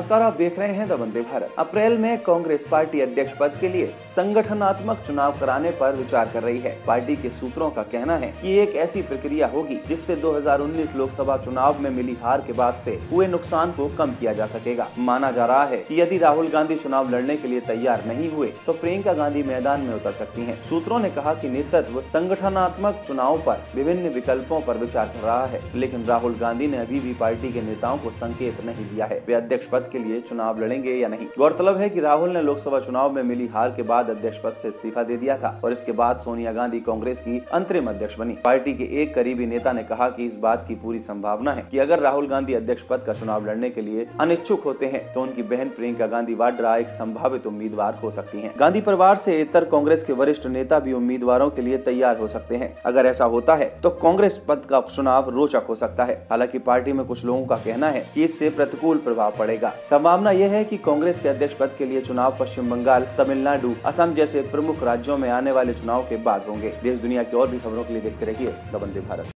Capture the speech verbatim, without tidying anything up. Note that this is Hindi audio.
नमस्कार, आप देख रहे हैं द वंदे भारत। अप्रैल में कांग्रेस पार्टी अध्यक्ष पद के लिए संगठनात्मक चुनाव कराने पर विचार कर रही है। पार्टी के सूत्रों का कहना है कि एक ऐसी प्रक्रिया होगी जिससे दो हज़ार उन्नीस लोकसभा चुनाव में मिली हार के बाद से हुए नुकसान को कम किया जा सकेगा। माना जा रहा है कि यदि राहुल गांधी चुनाव लड़ने के लिए तैयार नहीं हुए तो प्रियंका गांधी मैदान में उतर सकती हैं। सूत्रों ने कहा कि नेतृत्व संगठनात्मक चुनाव पर विभिन्न विकल्पों पर विचार कर रहा है, लेकिन राहुल गांधी ने अभी भी पार्टी के नेताओं को संकेत नहीं दिया है वे अध्यक्ष पद के लिए चुनाव लड़ेंगे या नहीं। गौरतलब है कि राहुल ने लोकसभा चुनाव में मिली हार के बाद अध्यक्ष पद से इस्तीफा दे दिया था और इसके बाद सोनिया गांधी कांग्रेस की अंतरिम अध्यक्ष बनी। पार्टी के एक करीबी नेता ने कहा कि इस बात की पूरी संभावना है कि अगर राहुल गांधी अध्यक्ष पद का चुनाव लड़ने के लिए अनिच्छुक होते हैं तो उनकी बहन प्रियंका गांधी वाड्रा एक संभावित उम्मीदवार हो सकती हैं। गांधी परिवार से इतर कांग्रेस के वरिष्ठ नेता भी उम्मीदवारों के लिए तैयार हो सकते हैं। अगर ऐसा होता है तो कांग्रेस पद का चुनाव रोचक हो सकता है। हालांकि पार्टी में कुछ लोगों का कहना है कि इससे प्रतिकूल प्रभाव पड़ेगा। संभावना यह है कि कांग्रेस के अध्यक्ष पद के लिए चुनाव पश्चिम बंगाल, तमिलनाडु, असम जैसे प्रमुख राज्यों में आने वाले चुनाव के बाद होंगे। देश दुनिया की और भी खबरों के लिए देखते रहिए द वंदे भारत।